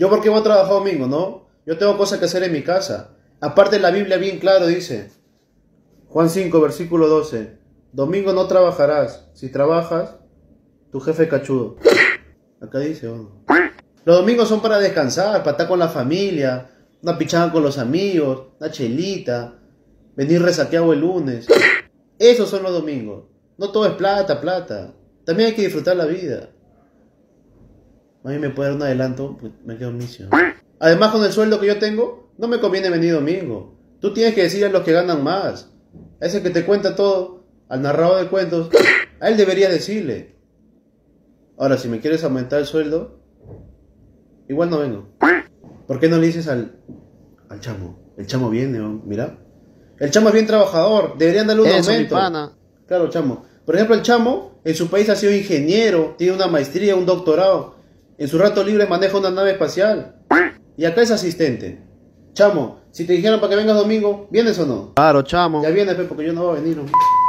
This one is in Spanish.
¿Yo por qué voy a trabajar domingo, no? Yo tengo cosas que hacer en mi casa. Aparte la Biblia bien claro dice, Juan 5, versículo 12, domingo no trabajarás. Si trabajas, tu jefe es cachudo. Acá dice, oh. Los domingos son para descansar, para estar con la familia, una pichada con los amigos, una chelita, venir resaqueado el lunes. Esos son los domingos. No todo es plata, plata. También hay que disfrutar la vida. A mí me puede dar un adelanto, pues me quedo misio. Además, con el sueldo que yo tengo, no me conviene venir domingo. Tú tienes que decirle a los que ganan más. A ese que te cuenta todo, al narrador de cuentos, a él deberías decirle. Ahora, si me quieres aumentar el sueldo, igual no vengo. ¿Por qué no le dices al chamo? El chamo viene, ¿no? Mira. El chamo es bien trabajador, deberían darle un aumento. Mi pana. Claro, chamo. Por ejemplo, el chamo en su país ha sido ingeniero, tiene una maestría, un doctorado. En su rato libre maneja una nave espacial. Y acá es asistente. Chamo, si te dijeran para que vengas domingo, ¿vienes o no? Claro, chamo. Ya vienes, porque yo no voy a venir, ¿no?